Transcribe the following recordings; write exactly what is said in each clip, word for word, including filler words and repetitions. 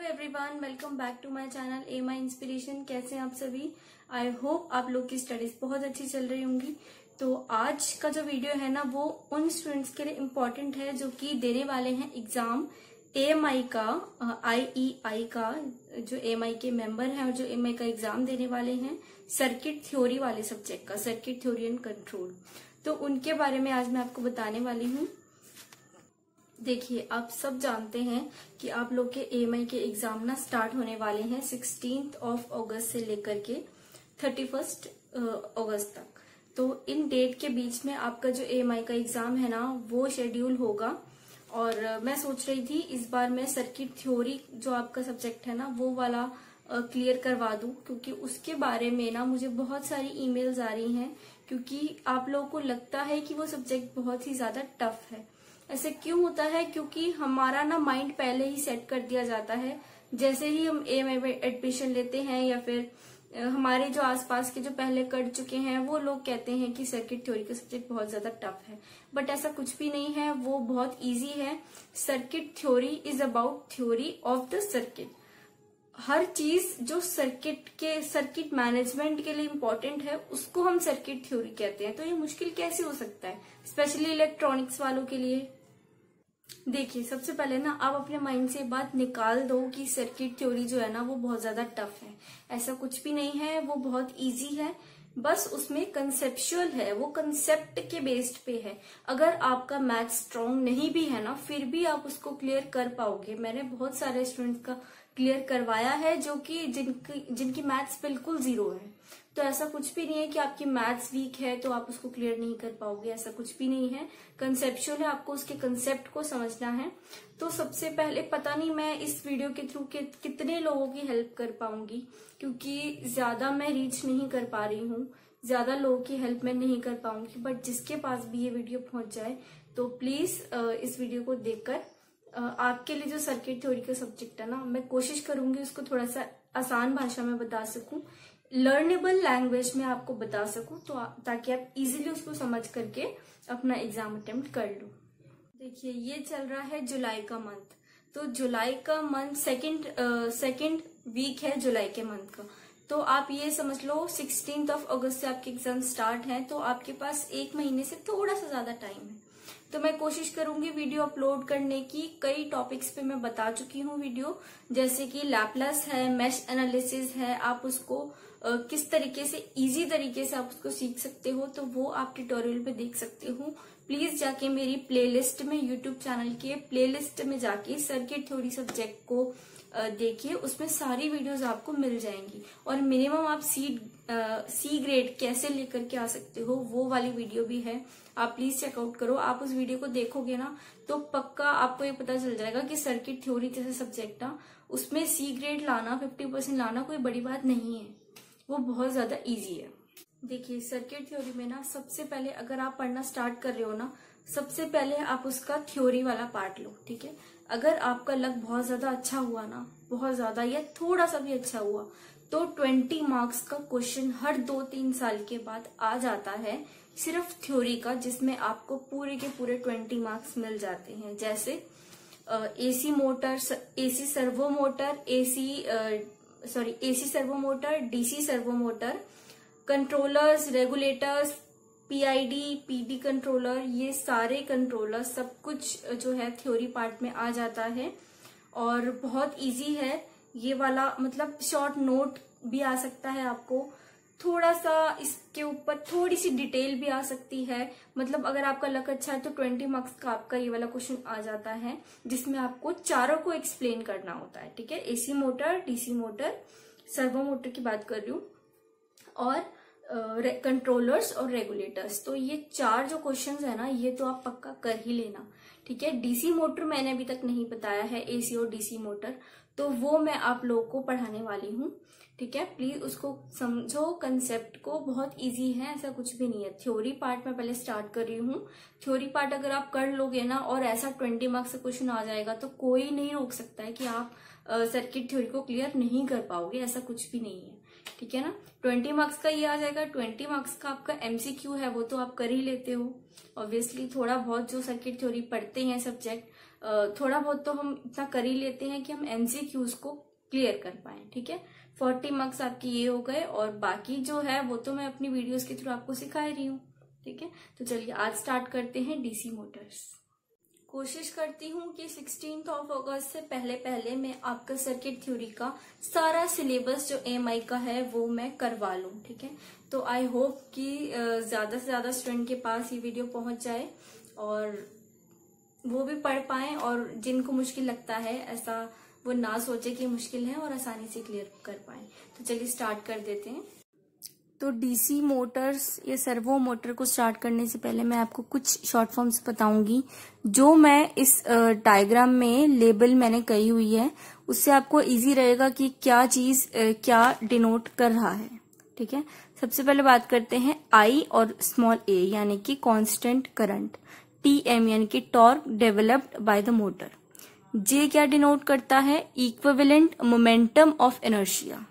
Hello everyone, welcome back to my channel a my inspiration. कैसे हैं आप सभी? आई होप आप लोग की स्टडीज बहुत अच्छी चल रही होंगी। तो आज का जो वीडियो है ना, वो उन स्टूडेंट्स के लिए इम्पोर्टेंट है जो कि देने वाले हैं एग्जाम ए एम आई का, आई ई आई का, जो ए एम आई के मेंबर हैं और जो ए एम आई का एग्जाम देने वाले हैं सर्किट थ्योरी वाले सब्जेक्ट का, सर्किट थ्योरी एंड कंट्रोल। तो उनके बारे में आज मैं आपको बताने वाली हूँ। देखिए, आप सब जानते हैं कि आप लोग के ए एम आई के एग्जाम ना स्टार्ट होने वाले हैं सिक्सटीन्थ ऑफ अगस्त से लेकर के थर्टी फर्स्ट अगस्त तक। तो इन डेट के बीच में आपका जो ए एम आई का एग्जाम है ना, वो शेड्यूल होगा। और uh, मैं सोच रही थी इस बार मैं सर्किट थ्योरी जो आपका सब्जेक्ट है ना, वो वाला क्लियर uh, करवा दूं, क्योंकि उसके बारे में ना मुझे बहुत सारी ईमेल्स आ रही हैं, क्योंकि आप लोगों को लगता है कि वो सब्जेक्ट बहुत ही ज्यादा टफ है। ऐसे क्यों होता है? क्योंकि हमारा ना माइंड पहले ही सेट कर दिया जाता है। जैसे ही हम ए एम आई में एडमिशन लेते हैं या फिर हमारे जो आसपास के जो पहले कर चुके हैं वो लोग कहते हैं कि सर्किट थ्योरी का सब्जेक्ट बहुत ज्यादा टफ है, बट ऐसा कुछ भी नहीं है, वो बहुत इजी है। Circuit theory is about theory of the circuit. हर चीज जो सर्किट के सर्किट मैनेजमेंट के लिए इम्पोर्टेंट है उसको हम सर्किट थ्योरी कहते हैं। तो ये मुश्किल कैसे हो सकता है, स्पेशली इलेक्ट्रॉनिक्स वालों के लिए? देखिए, सबसे पहले ना आप अपने माइंड से बात निकाल दो कि सर्किट थ्योरी जो है ना वो बहुत ज्यादा टफ है। ऐसा कुछ भी नहीं है, वो बहुत इजी है। बस उसमें कंसेप्चुअल है, वो कंसेप्ट के बेस्ड पे है। अगर आपका मैथ स्ट्रांग नहीं भी है ना, फिर भी आप उसको क्लियर कर पाओगे। मैंने बहुत सारे स्टूडेंट्स का क्लियर करवाया है जो कि जिनकी जिनकी मैथ्स बिल्कुल जीरो है। तो ऐसा कुछ भी नहीं है कि आपकी मैथ्स वीक है तो आप उसको क्लियर नहीं कर पाओगे, ऐसा कुछ भी नहीं है। कंसेप्चुअल है, आपको उसके कंसेप्ट को समझना है। तो सबसे पहले, पता नहीं मैं इस वीडियो के थ्रू कि, कितने लोगों की हेल्प कर पाऊंगी, क्योंकि ज्यादा मैं रीच नहीं कर पा रही हूँ, ज्यादा लोगों की हेल्प मैं नहीं कर पाऊंगी। बट जिसके पास भी ये वीडियो पहुंच जाए तो प्लीज इस वीडियो को देखकर आपके लिए जो सर्किट थ्योरी का सब्जेक्ट है ना, मैं कोशिश करूंगी उसको थोड़ा सा आसान भाषा में बता सकूं, लर्नेबल लैंग्वेज में आपको बता सकूं, तो ताकि आप इजीली उसको समझ करके अपना एग्जाम अटेम्प्ट कर लो। देखिए, ये चल रहा है जुलाई का मंथ। तो जुलाई का मंथ सेकंड सेकंड वीक है जुलाई के मंथ का। तो आप ये समझ लो सिक्सटीन्थ ऑफ अगस्त से आपके एग्जाम स्टार्ट है, तो आपके पास एक महीने से थोड़ा सा ज्यादा टाइम है। तो मैं कोशिश करूंगी वीडियो अपलोड करने की। कई टॉपिक्स पे मैं बता चुकी हूँ वीडियो, जैसे कि लैपलेस है, मेश एनालिसिस है, आप उसको Uh, किस तरीके से इजी तरीके से आप उसको सीख सकते हो, तो वो आप ट्यूटोरियल पे देख सकते हो। प्लीज जाके मेरी प्लेलिस्ट में, यूट्यूब चैनल के प्लेलिस्ट में जाके सर्किट थ्योरी सब्जेक्ट को uh, देखिए, उसमें सारी वीडियोस आपको मिल जाएंगी। और मिनिमम आप सी सी ग्रेड कैसे लेकर के आ सकते हो, वो वाली वीडियो भी है, आप प्लीज चेकआउट करो। आप उस वीडियो को देखोगे ना तो पक्का आपको ये पता चल जाएगा कि सर्किट थ्योरी जैसे सब्जेक्ट ना, उसमें सी ग्रेड लाना, फिफ्टी परसेंट लाना कोई बड़ी बात नहीं है, वो बहुत ज्यादा इजी है। देखिए, सर्किट थ्योरी में ना सबसे पहले अगर आप पढ़ना स्टार्ट कर रहे हो ना, सबसे पहले आप उसका थ्योरी वाला पार्ट लो, ठीक है। अगर आपका लक बहुत ज्यादा अच्छा हुआ ना, बहुत ज्यादा या थोड़ा सा भी अच्छा हुआ, तो ट्वेंटी मार्क्स का क्वेश्चन हर दो तीन साल के बाद आ जाता है, सिर्फ थ्योरी का, जिसमें आपको पूरे के पूरे ट्वेंटी मार्क्स मिल जाते हैं। जैसे AC motor, AC servo motor, AC sorry AC servo motor, DC servo motor, controllers, regulators, PID, PD controller, ये सारे कंट्रोलर सब कुछ जो है थ्योरी पार्ट में आ जाता है। और बहुत इजी है ये वाला, मतलब शॉर्ट नोट भी आ सकता है आपको, थोड़ा सा इसके ऊपर थोड़ी सी डिटेल भी आ सकती है। मतलब अगर आपका लक अच्छा है तो ट्वेंटी मार्क्स का आपका ये वाला क्वेश्चन आ जाता है, जिसमें आपको चारों को एक्सप्लेन करना होता है, ठीक है। AC motor, DC motor, servo motor की बात कर रही हूँ, और कंट्रोलर्स और रेगुलेटर्स। तो ये चार जो क्वेश्चंस है ना, ये तो आप पक्का कर ही लेना, ठीक है। डीसी मोटर मैंने अभी तक नहीं बताया है, एसी और डीसी मोटर, तो वो मैं आप लोगों को पढ़ाने वाली हूँ, ठीक है। प्लीज उसको समझो, कंसेप्ट को, बहुत इजी है, ऐसा कुछ भी नहीं है। थ्योरी पार्ट में पहले स्टार्ट कर रही हूँ। थ्योरी पार्ट अगर आप कर लोगे ना और ऐसा ट्वेंटी मार्क्स का क्वेश्चन आ जाएगा, तो कोई नहीं रोक सकता है कि आप सर्किट थ्योरी को क्लियर नहीं कर पाओगे, ऐसा कुछ भी नहीं है, ठीक है ना। ट्वेंटी मार्क्स का ये आ जाएगा। ट्वेंटी मार्क्स का आपका एमसीक्यू है, वो तो आप कर ही लेते हो ऑब्वियसली। थोड़ा बहुत जो सर्किट थ्योरी पढ़ते हैं सब्जेक्ट, थोड़ा बहुत तो हम इतना कर ही लेते हैं कि हम एमसीक्यूज को क्लियर कर पाए। ठीक है, फोर्टी मार्क्स आपके ये हो गए और बाकी जो है वो तो मैं अपनी वीडियोस के थ्रू आपको सिखा रही हूँ। ठीक है, तो चलिए आज स्टार्ट करते हैं डीसी मोटर्स। कोशिश करती हूँ कि सिक्सटीन्थ ऑफ अगस्त से पहले पहले मैं आपका सर्किट थ्योरी का सारा सिलेबस जो एएमआई का है वो मैं करवा लूँ। ठीक है, तो आई होप कि ज्यादा से ज्यादा स्टूडेंट के पास ये वीडियो पहुंच जाए और वो भी पढ़ पाए, और जिनको मुश्किल लगता है ऐसा वो ना सोचे कि मुश्किल है और आसानी से क्लियर कर पाए। तो चलिए स्टार्ट कर देते हैं। तो डीसी मोटर्स या सर्वो मोटर को स्टार्ट करने से पहले मैं आपको कुछ शॉर्ट फॉर्म्स बताऊंगी जो मैं इस डायग्राम में लेबल मैंने कही हुई है, उससे आपको इजी रहेगा कि क्या चीज क्या डिनोट कर रहा है। ठीक है, सबसे पहले बात करते हैं आई और स्मॉल ए यानी कि कांस्टेंट करंट, टी एम यानी कि torque developed by the motor, J क्या डिनोट करता है equivalent momentum of inertia,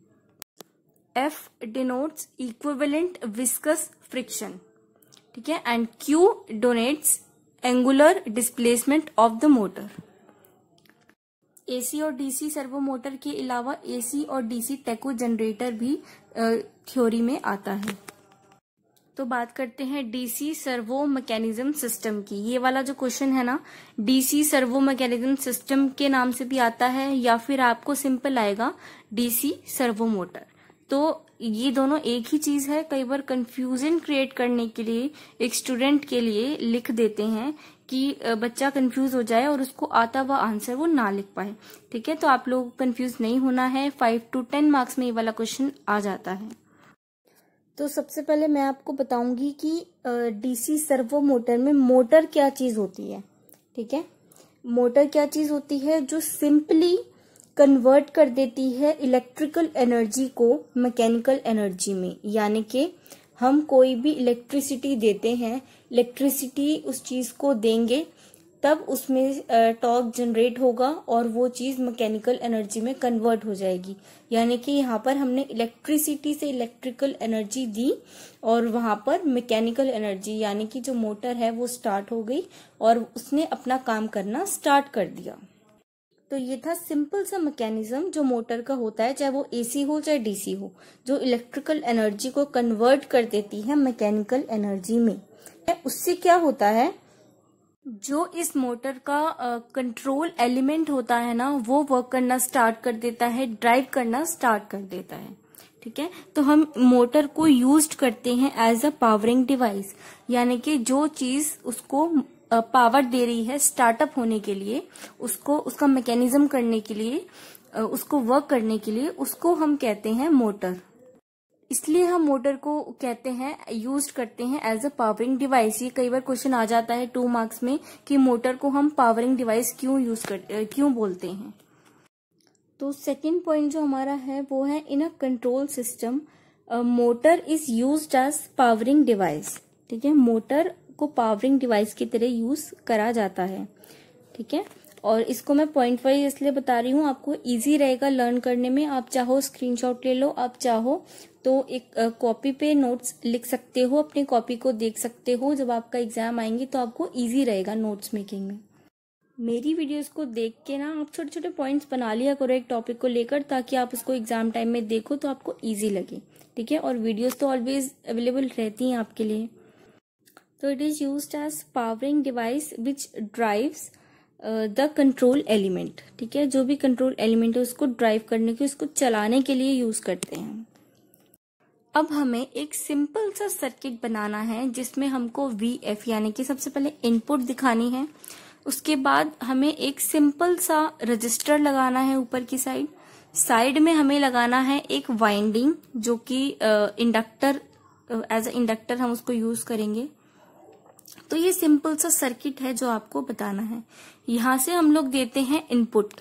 F denotes equivalent viscous friction, ठीक है, and Q denotes angular displacement of the motor। AC और डीसी सर्वो मोटर के अलावा एसी और डीसी टेको जनरेटर भी थ्योरी में आता है। तो बात करते हैं डीसी सर्वो मैकेनिज्म सिस्टम की। ये वाला जो क्वेश्चन है ना, डीसी सर्वो मैकेनिज्म सिस्टम के नाम से भी आता है या फिर आपको सिंपल आएगा डीसी सर्वो मोटर। तो ये दोनों एक ही चीज है। कई बार कंफ्यूजन क्रिएट करने के लिए एक स्टूडेंट के लिए लिख देते हैं कि बच्चा कंफ्यूज हो जाए और उसको आता हुआ आंसर वो ना लिख पाए। ठीक है, तो आप लोग कंफ्यूज नहीं होना है। फाइव टू टेन मार्क्स में ये वाला क्वेश्चन आ जाता है। तो सबसे पहले मैं आपको बताऊंगी कि डीसी सर्वो मोटर में मोटर क्या चीज होती है। ठीक है, मोटर क्या चीज होती है जो सिंपली कन्वर्ट कर देती है इलेक्ट्रिकल एनर्जी को मैकेनिकल एनर्जी में। यानी कि हम कोई भी इलेक्ट्रिसिटी देते हैं, इलेक्ट्रिसिटी उस चीज को देंगे तब उसमें टॉर्क जनरेट होगा और वो चीज मैकेनिकल एनर्जी में कन्वर्ट हो जाएगी। यानी कि यहाँ पर हमने इलेक्ट्रिसिटी से इलेक्ट्रिकल एनर्जी दी और वहां पर मैकेनिकल एनर्जी यानी कि जो मोटर है वो स्टार्ट हो गई और उसने अपना काम करना स्टार्ट कर दिया। तो ये था सिंपल सा मैकेनिज्म जो मोटर का होता है, चाहे वो एसी हो चाहे डीसी हो, जो इलेक्ट्रिकल एनर्जी को कन्वर्ट कर देती है मैकेनिकल एनर्जी में। उससे क्या होता है, जो इस मोटर का कंट्रोल uh, एलिमेंट होता है ना, वो वर्क करना स्टार्ट कर देता है, ड्राइव करना स्टार्ट कर देता है। ठीक है, तो हम मोटर को यूज करते हैं एज अ पावरिंग डिवाइस, यानी कि जो चीज उसको पावर दे रही है स्टार्टअप होने के लिए, उसको उसका मैकेनिज्म करने के लिए, उसको वर्क करने के लिए, उसको हम कहते हैं मोटर। इसलिए हम मोटर को कहते हैं, यूज करते हैं एज अ पावरिंग डिवाइस। ये कई बार क्वेश्चन आ जाता है टू मार्क्स में कि मोटर को हम पावरिंग डिवाइस क्यों यूज कर क्यों बोलते हैं। तो सेकंड पॉइंट जो हमारा है वो है in a control system motor is used as powering device. ठीक है, मोटर को पावरिंग डिवाइस की तरह यूज करा जाता है। ठीक है, और इसको मैं पॉइंट वाइज इसलिए बता रही हूँ, आपको इजी रहेगा लर्न करने में। आप चाहो स्क्रीनशॉट ले लो, आप चाहो तो एक कॉपी पे नोट्स लिख सकते हो, अपनी कॉपी को देख सकते हो। जब आपका एग्जाम आएंगे तो आपको इजी रहेगा नोट्स मेकिंग में। मेरी वीडियोस को देख के ना आप छोटे छोटे पॉइंट्स बना लिया करो एक टॉपिक को लेकर, ताकि आप उसको एग्जाम टाइम में देखो तो आपको इजी लगे। ठीक है, और वीडियोस तो ऑलवेज अवेलेबल रहती हैं आपके लिए। तो it is used as powering device which drives the control element. ठीक है, जो भी कंट्रोल एलिमेंट है उसको ड्राइव करने के, उसको चलाने के लिए यूज करते हैं। अब हमें एक सिंपल सा सर्किट बनाना है जिसमें हमको वी एफ यानी कि सबसे पहले इनपुट दिखानी है। उसके बाद हमें एक सिंपल सा रजिस्टर लगाना है ऊपर की साइड। साइड में हमें लगाना है एक वाइंडिंग जो कि इंडक्टर, एज अ इंडक्टर हम उसको यूज करेंगे। तो ये सिंपल सा सर्किट है जो आपको बताना है। यहां से हम लोग देते हैं इनपुट,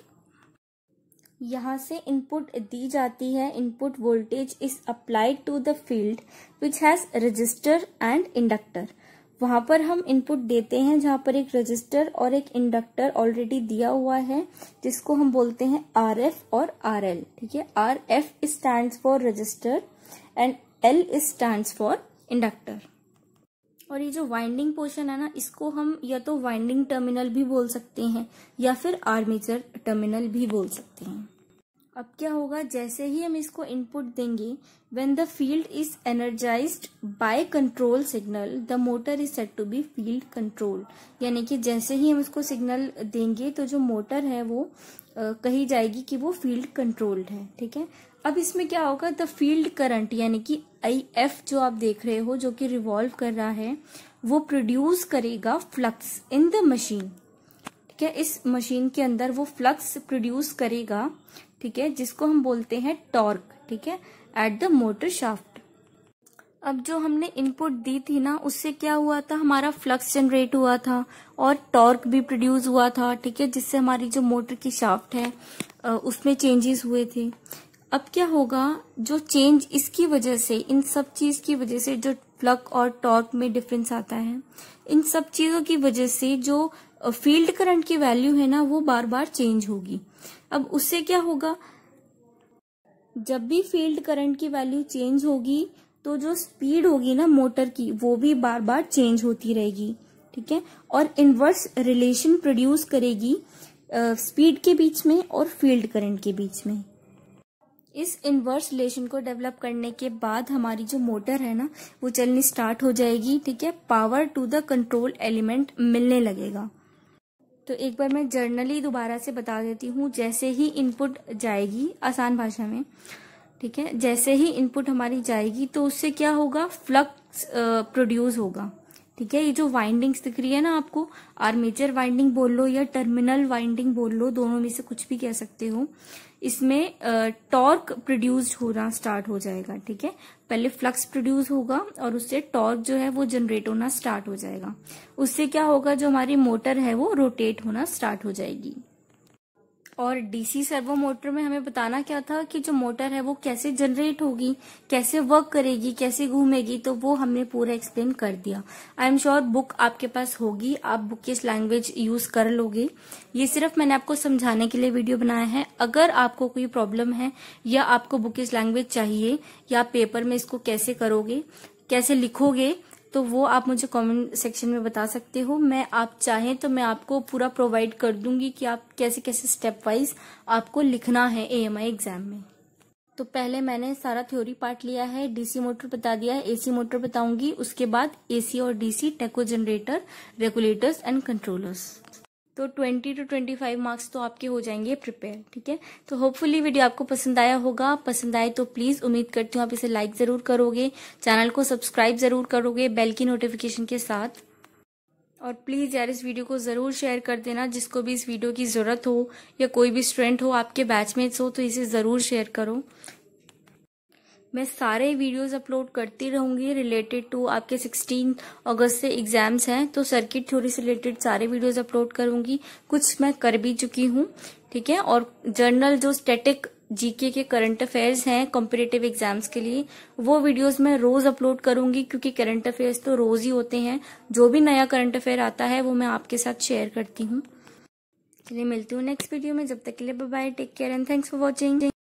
यहां से इनपुट दी जाती है। Input voltage is applied to the field which has register and inductor. वहां पर हम इनपुट देते हैं जहां पर एक रजिस्टर और एक इंडक्टर ऑलरेडी दिया हुआ है, जिसको हम बोलते हैं आर एफ और आर एल। ठीक है, R F stands for register and L stands for inductor. और ये जो वाइंडिंग पोर्शन है ना, इसको हम या तो वाइंडिंग टर्मिनल भी बोल सकते हैं या फिर आर्मेचर टर्मिनल भी बोल सकते हैं। अब क्या होगा, जैसे ही हम इसको इनपुट देंगे, when the field is energized by control signal the motor is set to be field control. यानी कि जैसे ही हम इसको सिग्नल देंगे तो जो मोटर है वो आ, कही जाएगी कि वो फील्ड कंट्रोल्ड है। ठीक है, अब इसमें क्या होगा, द फील्ड करंट यानी कि आई एफ जो आप देख रहे हो, जो कि रिवॉल्व कर रहा है, वो प्रोड्यूस करेगा फ्लक्स इन द मशीन। ठीक है, इस मशीन के अंदर वो फ्लक्स प्रोड्यूस करेगा, ठीक है, जिसको हम बोलते हैं टॉर्क। ठीक है, एट द मोटर शाफ्ट। अब जो हमने इनपुट दी थी ना, उससे क्या हुआ था, हमारा फ्लक्स जनरेट हुआ था और टॉर्क भी प्रोड्यूस हुआ था। ठीक है, जिससे हमारी जो मोटर की शाफ्ट है उसमें चेंजेस हुए थे। अब क्या होगा, जो चेंज इसकी वजह से, इन सब चीज की वजह से जो फ्लक्स और टॉर्क में डिफरेंस आता है, इन सब चीजों की वजह से जो फील्ड करंट की वैल्यू है ना, वो बार बार चेंज होगी। अब उससे क्या होगा, जब भी फील्ड करंट की वैल्यू चेंज होगी तो जो स्पीड होगी ना मोटर की, वो भी बार बार चेंज होती रहेगी। ठीक है, और इनवर्स रिलेशन प्रोड्यूस करेगी स्पीड के बीच में और फील्ड करंट के बीच में। इस इनवर्स रिलेशन को डेवलप करने के बाद हमारी जो मोटर है ना, वो चलनी स्टार्ट हो जाएगी। ठीक है, power to the control element मिलने लगेगा। तो एक बार मैं जर्नली दोबारा से बता देती हूँ। जैसे ही इनपुट जाएगी, आसान भाषा में, ठीक है, जैसे ही इनपुट हमारी जाएगी तो उससे क्या होगा, फ्लक्स प्रोड्यूस होगा। ठीक है, ये जो वाइंडिंग्स दिख रही है ना आपको, आर्मेचर वाइंडिंग बोल लो या टर्मिनल वाइंडिंग बोल लो, दोनों में से कुछ भी कह सकते हो, इसमें टॉर्क प्रोड्यूस होना स्टार्ट हो जाएगा। ठीक है, पहले फ्लक्स प्रोड्यूस होगा और उससे टॉर्क जो है वो जनरेट होना स्टार्ट हो जाएगा। उससे क्या होगा, जो हमारी मोटर है वो रोटेट होना स्टार्ट हो जाएगी। और डीसी सर्वो मोटर में हमें बताना क्या था कि जो मोटर है वो कैसे जनरेट होगी, कैसे वर्क करेगी, कैसे घूमेगी, तो वो हमने पूरा एक्सप्लेन कर दिया। आई एम श्योर बुक आपके पास होगी, आप बुकिश लैंग्वेज यूज कर लोगे। ये सिर्फ मैंने आपको समझाने के लिए वीडियो बनाया है। अगर आपको कोई प्रॉब्लम है या आपको बुकिश लैंग्वेज चाहिए या पेपर में इसको कैसे करोगे, कैसे लिखोगे, तो वो आप मुझे कमेंट सेक्शन में बता सकते हो। मैं आप चाहें तो मैं आपको पूरा प्रोवाइड कर दूंगी कि आप कैसे कैसे स्टेप वाइज आपको लिखना है एएमआई एग्जाम में। तो पहले मैंने सारा थ्योरी पार्ट लिया है, डीसी मोटर बता दिया है, एसी मोटर बताऊंगी, उसके बाद एसी और DC, tacho generator, regulators and controllers. तो twenty to twenty five marks तो आपके हो जाएंगे प्रिपेयर। ठीक है, तो होपफुली वीडियो आपको पसंद आया होगा। पसंद आए तो प्लीज, उम्मीद करती हूँ आप इसे लाइक जरूर करोगे, चैनल को सब्सक्राइब जरूर करोगे बेल की नोटिफिकेशन के साथ। और प्लीज यार इस वीडियो को जरूर शेयर कर देना, जिसको भी इस वीडियो की जरूरत हो या कोई भी स्टूडेंट हो, आपके बैचमेट्स हो, तो इसे जरूर शेयर करो। मैं सारे वीडियोस अपलोड करती रहूंगी रिलेटेड टू आपके सोलह अगस्त से एग्जाम्स हैं, तो सर्किट थ्योरी से रिलेटेड सारे वीडियोस अपलोड करूंगी। कुछ मैं कर भी चुकी हूँ। ठीक है, और जर्नल जो स्टैटिक जीके के करंट अफेयर्स हैं कॉम्पिटिटिव एग्जाम्स के लिए, वो वीडियोस मैं रोज अपलोड करूंगी, क्योंकि करंट अफेयर्स तो रोज ही होते हैं। जो भी नया करंट अफेयर आता है वो मैं आपके साथ शेयर करती हूँ। चलिए मिलती हूँ नेक्स्ट वीडियो में, जब तक के लिए bye bye, take care and thanks for watching.